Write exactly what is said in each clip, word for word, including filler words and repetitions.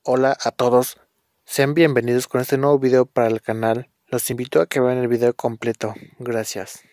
Hola a todos, sean bienvenidos con este nuevo video para el canal. Los invito a que vean el video completo. Gracias.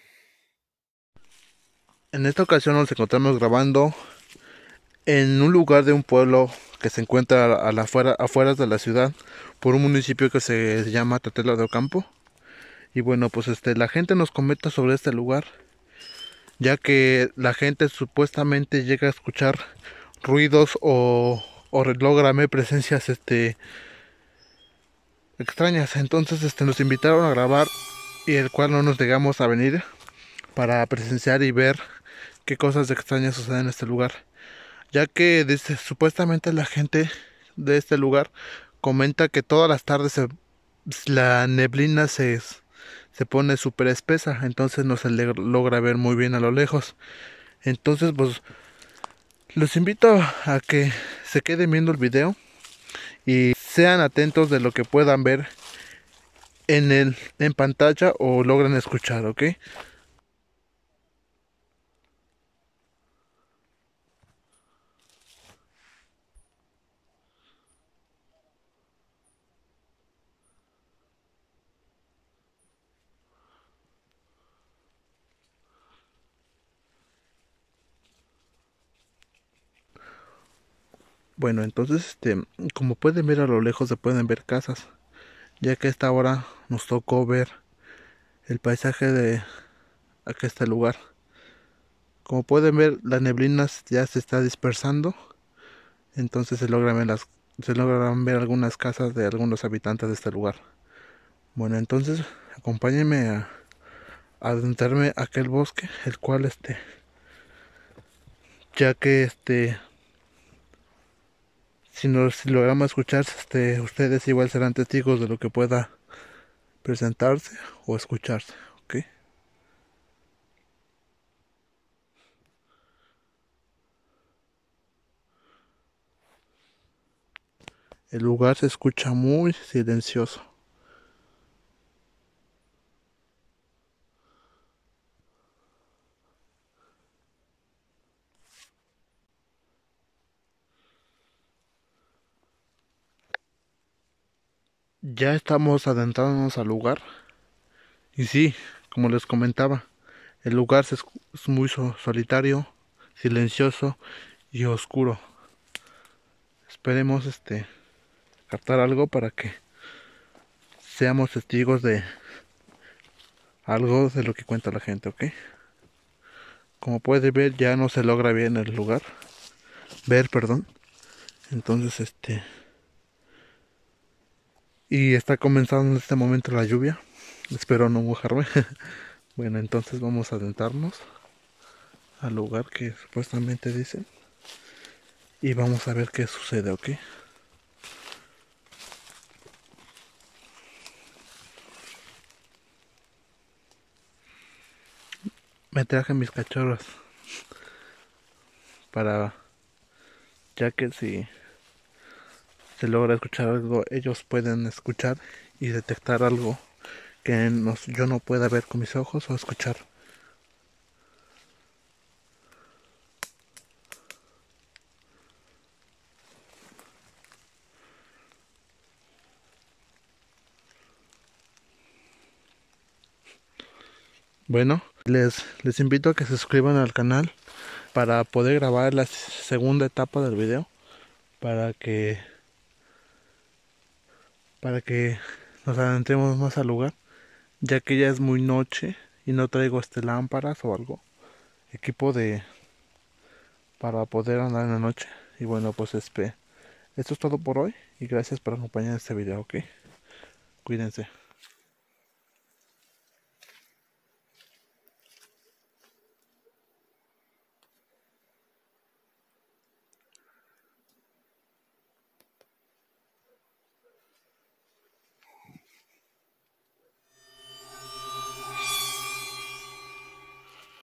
En esta ocasión nos encontramos grabando en un lugar de un pueblo que se encuentra a la afuera, afueras de la ciudad, por un municipio que se llama Tatela de Ocampo. Y bueno, pues este, la gente nos comenta sobre este lugar, ya que la gente supuestamente llega a escuchar ruidos o, o logra ver presencias este, extrañas. Entonces este, nos invitaron a grabar y el cual no nos llegamos a venir para presenciar y ver qué cosas extrañas suceden en este lugar, ya que dice, supuestamente la gente de este lugar comenta que todas las tardes se- la neblina se, se pone súper espesa, entonces no se le logra ver muy bien a lo lejos. Entonces, pues los invito a que se queden viendo el video y sean atentos de lo que puedan ver en el en pantalla o logren escuchar, ¿ok? Bueno, entonces, este, como pueden ver a lo lejos se pueden ver casas, ya que a esta hora nos tocó ver el paisaje de aquí este lugar. Como pueden ver, la neblina ya se está dispersando, entonces se logran ver las, se logran ver algunas casas de algunos habitantes de este lugar. Bueno, entonces acompáñenme a, a adentrarme a aquel bosque, el cual este, ya que este, si nos si logramos escuchar, este, ustedes igual serán testigos de lo que pueda presentarse o escucharse, ¿ok? El lugar se escucha muy silencioso. Ya estamos adentrándonos al lugar. Y sí, como les comentaba, el lugar se escu- es muy so- solitario, silencioso y oscuro. Esperemos este captar algo para que seamos testigos de algo de lo que cuenta la gente, ¿ok? Como puede ver, ya no se logra bien el lugar, ver, perdón. Entonces, este, y está comenzando en este momento la lluvia. Espero no mojarme. Bueno, entonces vamos a adentrarnos al lugar que supuestamente dicen y vamos a ver qué sucede, ¿ok? Me traje mis cachorros para, ya que si se logra escuchar algo, ellos pueden escuchar y detectar algo que nos, yo no pueda ver con mis ojos o escuchar. Bueno, les, les invito a que se suscriban al canal para poder grabar la segunda etapa del video, para que para que nos adentremos más al lugar, ya que ya es muy noche y no traigo este lámparas o algo, equipo de para poder andar en la noche. Y bueno, pues este, esto es todo por hoy y gracias por acompañar este video, ¿ok? Cuídense.